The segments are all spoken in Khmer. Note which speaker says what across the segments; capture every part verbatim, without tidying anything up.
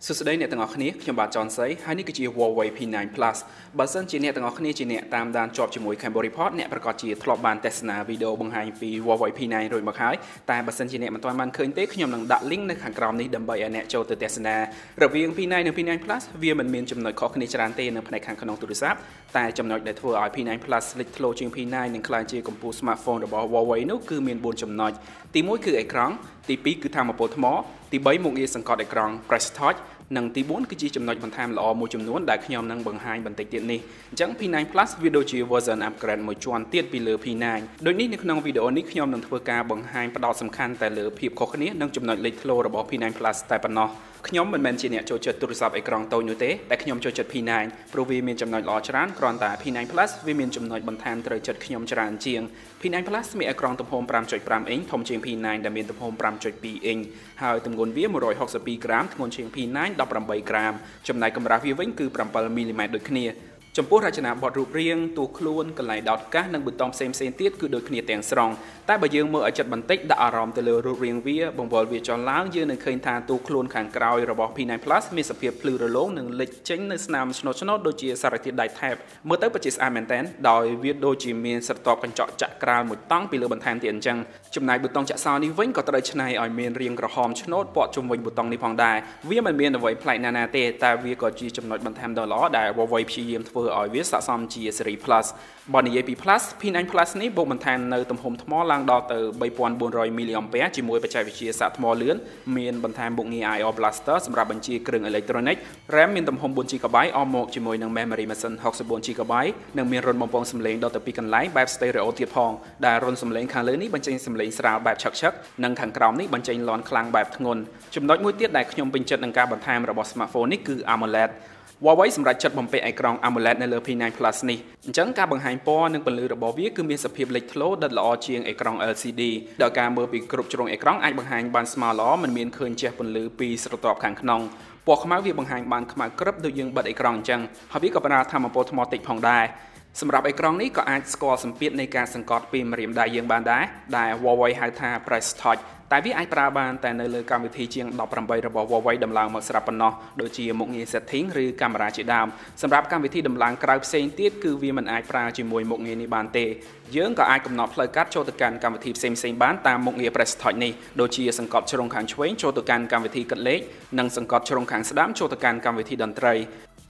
Speaker 1: សួស្តីអ្នកទាំងអស់គ្នាខ្ញុំបាទចនស័យហើយនេះគឺជា Huawei พี ไนน์ Plus បើសិនជាអ្នកទាំងអស់គ្នាជាអ្នកតាមដានជាប់ជាមួយ Cambodia Report អ្នកប្រកាសជាធ្លាប់បានទស្សនាវីដេអូបង្ហាញពី Huawei พี ไนน์ រួចមកហើយតែបើសិនជាអ្នកមិនទាន់បានឃើញទេខ្ញុំនឹងដាក់ link នៅខាងក្រោមនេះដើម្បីឲ្យអ្នកចូលទៅទស្សនារវាង พี ไนน์ និង พี ไนน์ Plus វាមិនមានចំណុចខុសគ្នាច្រើនទេនៅផ្នែកខាងក្នុងទូរស័ព្ទតែចំណុចដែលធ្វើឲ្យ พี ไนน์ Plus លេចធ្លោជាង พี ไนน์ និងក្លាយជាកម្ពុជា smartphone របស់ Huawei នោះគឺមានbốnចំណុចទីមួយគឺអេក្រង់ទីពីរគឺថាមពលថ្មទីបីមុខងារសង្កត់អេក្រង់ Press Touch និងទីbốnគឺជាចំណុចបន្ថែមល្អមួយចំនួនដែលខ្ញុំនឹងបង្ហាញបន្តិចទៀតនេះអញ្ចឹង พี ไนน์ Plus វាដូចជា version upgrade មួយជាន់ទៀតពីលើ พี ไนน์ ដូចនេះនៅក្នុងវីដេអូនេះខ្ញុំនឹងធ្វើការបង្ហាញផ្ដោតសំខាន់តែលើភាពខុសគ្នានិងចំណុចលេចធ្លោរបស់ พี ไนน์ Plus តែប៉ុណ្ណោះខ្ញុំមិនមែនជាអ្នកចូលចិត្តទូរស័ព្ទអេក្រង់តូចនោះទេតែខ្ញុំចូលចិត្ត พี ไนน์ ព្រោះវាមានចំណុចល្អច្រើនគ្រាន់តែ พี ไนน์ Plus វាមានចំណុចបន្ថែមត្រូវចិត្តខ្ញុំច្រើនជាង พี ไนน์ Plus មានអេក្រង់ទំហំ five point five អ៊ីនធំជាង พี ไนน์ ដែលមានទំហំ five point two អ៊ីនហើយទម្ងន់វាone hundred sixty-twoក្រាមធ្ងន់ជាង พี ไนน์ eighteenក្រាមចំណែកកម្រាស់វាវិញគឺsevenមីលីម៉ែត្រដូចគ្នាចំពោះរចនាបថរូបរាងតួខ្លួនកន្លែងដោតកាសនិងប៊ូតុងផ្សេងៗទៀតគឺដូចគ្នាទាំងស្រុងតែបើយើងមើលឲ្យចិត្តបន្តិចដាក់អារម្មណ៍ទៅលើរូបរាងវាបង្វិលវាចុះឡើងយើងនឹងឃើញថាតួខ្លួនខាងក្រោយរបស់ พี ไนน์ Plus មានសភាពភ្លឺរលោងនិងលេចចេញនៅស្នាមឆ្នោតឆ្នោតដូចជាសារធាតុដែកថែបមើលទៅពិតជាស្អាតមែនទែនដោយវាដូចជាមានស្រទាប់កញ្ចក់ចាក់ក្រាលមួយតង់ពីលើបន្ថែមទៀតអញ្ចឹងចំណែកប៊ូតុងចាក់សោនេះវិញក៏ត្រូវច្នៃឲ្យមានរាងក្រហមឆ្នោតព័ទ្ធជុំវិញប៊ូតុងនេះផងដែរវាមិនមានអ្វីប្លែកណាស់ណាទេតែវាក៏ជាចំណុចបន្ថែមដ៏ល្អដែល Huawei ព្យាយាមធ្វើឲ្យវាស័ក្តិសមជា Series Plus បើនិយាយពី Plus พี ไนน์ Plus នេះបូកបន្ថែមនៅទំហំថ្មឡើងដល់ទៅthree thousand four hundredមីលីអាំពែជាមួយបច្ចេកវិទ្យាសាកថ្មលឿនមានបន្ថែមមុខងារ I O Blaster សម្រាប់បញ្ជាគ្រឿងអេឡិចត្រូនិក RAM មានទំហំfourជីហ្គាបៃ អមមកជាមួយនឹង Memory ម៉ាស៊ីនsixty-fourជីហ្គាបៃនិងមានរុនបំពងសំឡេងដល់ទៅពីរកន្លែងបែប Stereo ទៀតផងដែលរុនសំឡេងខាងលើនេះបញ្ចេញសំឡេងស្រាលបែបឆឹកឆឹកនិងខាងក្រោមនេះបញ្ចេញលាន់ខ្លាំងបែបធ្ងន់ចំណុចមួយទៀតដែលខ្ញុំពេញចិត្តនឹងការបន្ថែមរបស់ Smartphone នេះគឺ AMOLED Huawei សម្រាប់ចិត្តបំពាក់អេក្រង់ AMOLED នៅលើ พี ไนน์ Plus នេះអញ្ចឹងការបង្ហាញពណ៌និងពន្លឺរបស់វាគឺមានសភាពលេចធ្លោដិតល្អជាងអេក្រង់ แอล ซี ดี ដោយការមើលពីគ្រប់ជ្រុងអេក្រង់អាចបង្ហាញបានស្មើល្អមិនមានឃើញជះពន្លឺពីស្រទាប់ខាងក្នុងពណ៌ខ្មៅវាបង្ហាញបានខ្មៅក្រឹបដូចយើងបិទអេក្រង់អញ្ចឹងហើយវាក៏ប្រើថាមពលថ្មតិចផងដែរសម្រាប់អេក្រង់នេះក៏អាចស្គាល់សម្ពាធនៃការសង្កត់ពីម្រាមដៃយើងបានដែរដែល Huawei ហៅថា Press Touchតែវាអាចប្រើបានតែនៅលើកម្មវិធីជាងeighteenរបស់ Huawei ដំឡើងមកស្រាប់ប៉ុណ្ណោះដូចជាមុខងារ Setting ឬកាមេរ៉ាជាដើមសម្រាប់កម្មវិធីដំឡើងក្រៅផ្សេងទៀតគឺវាមិនអាចប្រើជាមួយមុខងារនេះបានទេយើងក៏អាចកំណត់ផ្លូវកាត់ចូលទៅកាន់កម្មវិធីផ្សេងៗបានតាមមុខងារ Press Touch នេះដូចជាសង្កត់ជ្រុងខាងឆ្វេងចូលទៅកាន់កម្មវិធីគិតលេខនិងសង្កត់ជ្រុងខាងស្ដាំចូលទៅកាន់កម្មវិធីតន្ត្រី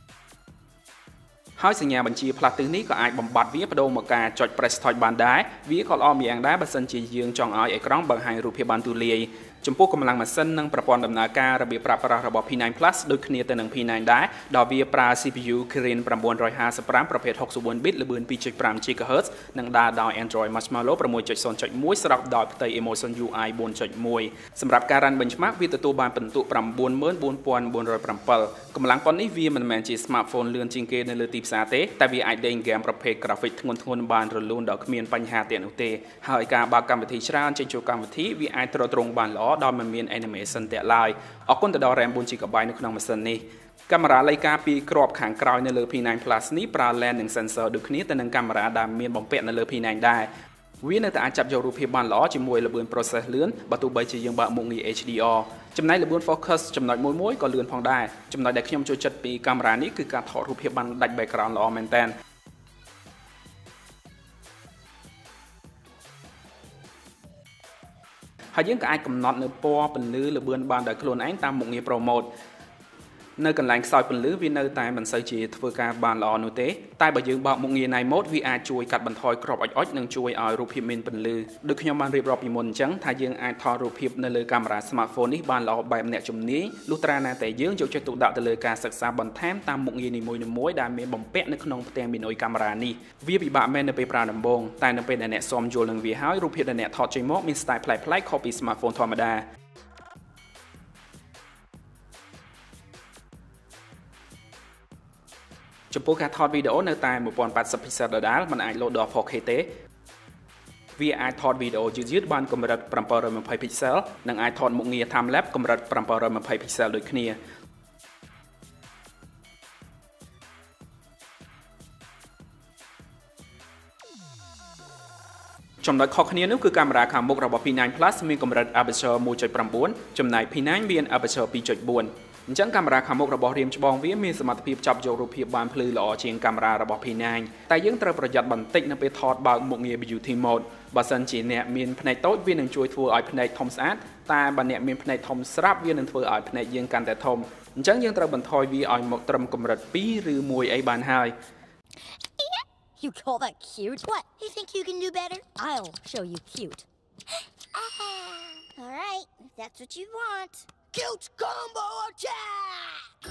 Speaker 1: ហើយសញ្ញាបញ្ជាផ្លាស់ទិសនេះក៏អាចបំបត្តិវាបដូរមកការចុច Press Touch បានដែរវាក៏ល្អម្យ៉ាងដែរបើសិនជាយើងចង់ឲ្យអេក្រង់បង្ហាញរូបភាពបានទូលាយចំពោះកម្លាំងម៉ាស៊ីននិងប្រព័ន្ធដំណើរការរបៀបប្រើប្រាស់របស់ พี ไนน์ Plus ដូចគ្នាទៅនឹង พี ไนน์ ដែរដោយវាប្រើ ซี พี ยู Kirin nine fifty-five ប្រភេទsixty-four bit ល្បឿនtwo point five gigahertz និងដើរដោយ Android Marshmallow six point zero point one ស្របដោយផ្ទៃ Emotion ยู ไอ four point one សម្រាប់ការ run benchmark វាទទួលបានពិន្ទុnine four four four oh sevenកម្លាំងប៉ុននេះវាមិនមែនជា smartphone លឿនជាងគេនៅលើទីផ្សារទេតែវាអាចលេងហ្គេមប្រភេទ graphic ធ្ងន់ធ្ងរបានរលូនដោយគ្មានបញ្ហាទៀតនោះទេហើយការបើកកម្មវិធីច្រើនចេញចូលកម្មវិធីវាអាចទ្រទ្រង់បានល្អដោយមិនមាន animation តាក់ឡើយអរគុណទៅដល់ RAM fourជីហ្គាបៃ នៅក្នុងម៉ាស៊ីននេះកាមេរ៉ាលេខការពីគ្រាប់ខាងក្រោយនៅលើ พี ไนน์ Plus នេះប្រើ lens និង sensor ដូចគ្នាទៅនឹងកាមេរ៉ាដែលមានបំពាក់នៅលើ พี ไนน์ ដែរវានៅតែអាចចាប់យករូបភាពបានល្អជាមួយល្បឿន process លឿនបើទោះបីជាយើងបើកមុខងារ H D R ចំណែកល្បឿន focus ចំណុចមួយមួយក៏លឿនផងដែរចំណុចដែលខ្ញុំចូលចិត្តពីកាមេរ៉ានេះគឺការថតរូបភាពបានដាច់ background ល្អមែនតើហើយយើងក៏អាចកំណត់នៅពណ៌ពន្លឺល្បឿនបានដោយខ្លួនឯងតាមមុខងារ Pro Mode នៅកន្លែងខ្សោយពន្លឺវានៅតែមិនសូវជាធ្វើការបានល្អនោះទេតែបើយើងបើកមុខងារ Night Mode វាអាចជួយកាត់បន្ថយគ្រាប់អុចអុចនិងជួយឲ្យរូបភាពមានពន្លឺដូចខ្ញុំបានរៀបរាប់ពីមុនអញ្ចឹងថាយើងអាចថតរូបភាពនៅលើកាមេរ៉ា Smartphone នេះបានល្អបែបអ្នកជំនាញលុះត្រាណាតែយើងយកចិត្តទុកដាក់ទៅលើការសិក្សាបន្ថែមតាមមុខងារនីមួយៗដែលមានបំពាក់នៅក្នុងផ្ទាំងមីនុយកាមេរ៉ានេះវាពិបាកមែននៅពេលប្រើដំបូងតែនៅពេលដែលអ្នកសមយល់នឹងវាហើយរូបភាពដែលអ្នកថតចេញមកមាន style ប្លែកៗខុសពី Smartphone ធម្មតាចំពោះការថតវីដេអូនៅតែten eighty pixel ដដែលមិនអាចលោតដល់ four K ទេវាអាចថតវីដេអូយឺតៗបានកម្រិតseven twenty pixel និងអាចថតមុខងារ time lapse កម្រិតseven twenty pixel ដូចគ្នាចំណុចខុសគ្នានោះគឺកាមេរ៉ាខាងមុខរបស់ พี ไนน์ Plus មានកម្រិត aperture one point nine ចំណែក พี ไนน์ មាន aperture two point four អញ្ចឹងកាមេរ៉ាខាងមុខរបស់រៀមច្បងវាមានសមត្ថភាពចាប់យករូបភាពបានភ្លឺល្អជាងកាមេរ៉ារបស់ P 9 តែយើងត្រូវប្រយ័ត្នបន្តិចនៅពេលថតបើកមុខងារ Beauty Mode បើសិនជាអ្នកមានភ្នែកតូចវានឹងជួយធ្វើឲ្យភ្នែកធំស្អាតតែបើអ្នកមានភ្នែកធំស្រាប់វានឹងធ្វើឲ្យភ្នែកយើងកាន់តែធំអញ្ចឹងយើងត្រូវបន្ថយវាឲ្យមកត្រឹមកម្រិតtwoឬoneអីបានហើយ
Speaker 2: You call that cute? What? You think you can do better? I'll show you cute.
Speaker 3: All right, if that's what you want. Cute combo attack!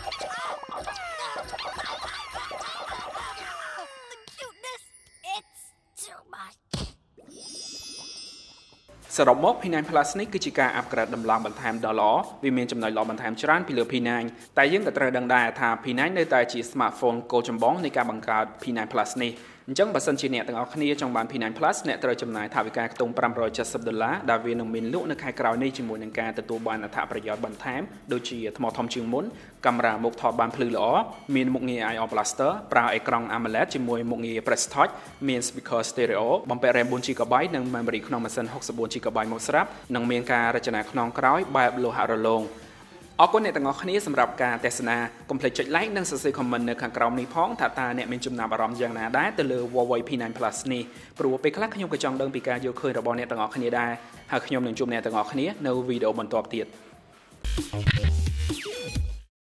Speaker 2: The cuteness, it's too much.
Speaker 1: សរុបមក P 9 Plus នេះគឺជាការ upgrade ដំឡើងបន្ថែមដ៏ល្អវាមានចំណុចល្អបន្ថែមច្រើនពីលើ P 9 តែយើងក៏ត្រូវដឹងដែរថា P 9 នៅតែជា smartphone គោលចម្បងនៃការបង្កើត P 9 Plus នេះអញ្ចឹងបើសិនជាអ្នកទាំងអស់គ្នាចង់បាន P 9 Plus អ្នកត្រូវចំណាយថវិកាខ្ទង់five hundred seventyដុល្លារដែលវានឹងមានលក់នៅខែក្រោយនេះជាមួយនឹងការទទួលបានអត្ថប្រយោជន៍បន្ថែមដូចជាថ្មធំជាងមុនកាមេរ៉ាមុខថតបានភ្លឺល្អមានមុខងារ I O Blaster ប្រើអេក្រង់ AMOLED ជាមួយមុខងារ Press Touch មាន speaker stereo បំពាក់ RAM four G B និង memory ក្នុងម៉ាស៊ីនsixty-four G B មកស្រាប់និងមានការរចនាខ្នងក្រោយបែបលោហៈរលោងអរគុណអ្នកទាំងអស់គ្នាសម្រាប់ការទស្សនាកុំភ្លេចចុច like និងសរសេរ comment នៅខាងក្រោមនេះផងថាតើអ្នកមានចំណាប់អារម្មណ៍យ៉ាងណាដែរទៅលើ Huawei P 9 Plus នេះព្រោះពេលខ្លះខ្ញុំក៏ចង់ដឹងពីការយល់ឃើញរបស់អ្នកទាំងអស់គ្នាដែរហើយខ្ញុំនឹងជួបអ្នកទាំងអស់គ្នានៅវីដេអូបន្ទាប់ទៀត